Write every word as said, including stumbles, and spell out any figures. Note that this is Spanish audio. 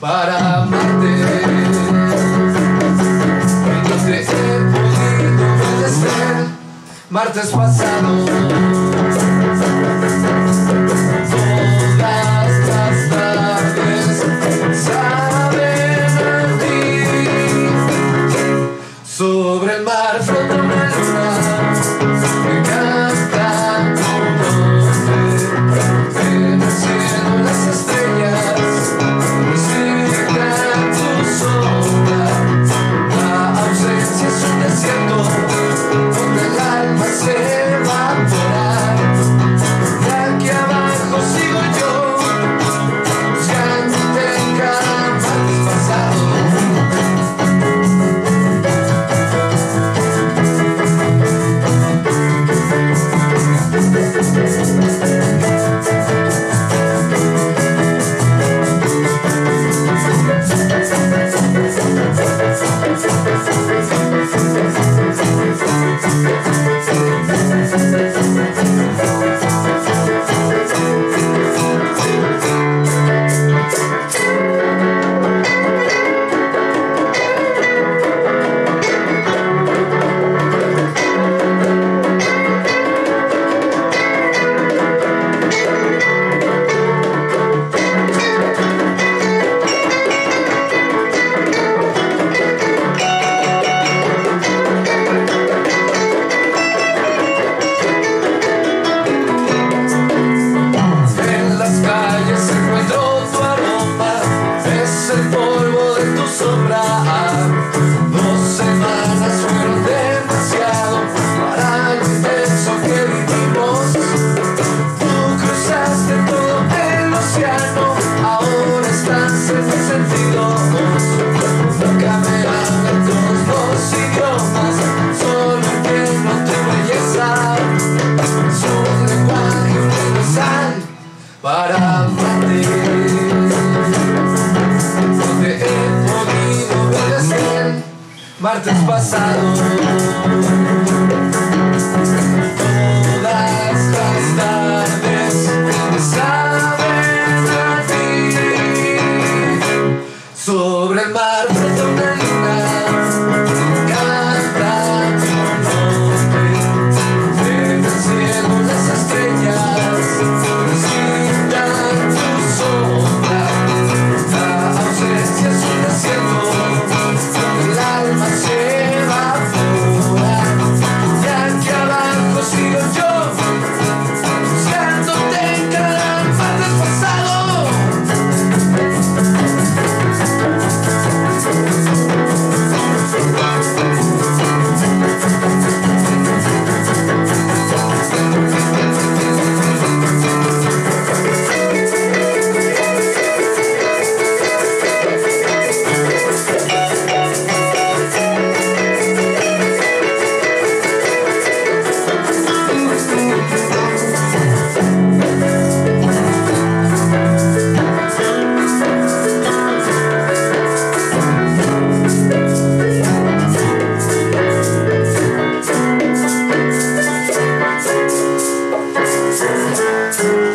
para amarte. Y no te he podido obedecer. Martes pasado, todas las tardes saben a ti. Sobre el mar flota una luna que canta tu nombre. En el cielo las estrellas visitan tu sombra. La ausencia es un desierto donde el alma se evapora. Y aquí abajo sigo yo, buscándote en cada martes pasado. Para amarte, no te he podido obedecer. Martes pasado, todas las tardes saben a ti. Sobre el mar flota una luna, canta tu nombre. En el cielo las estrellas Thank you.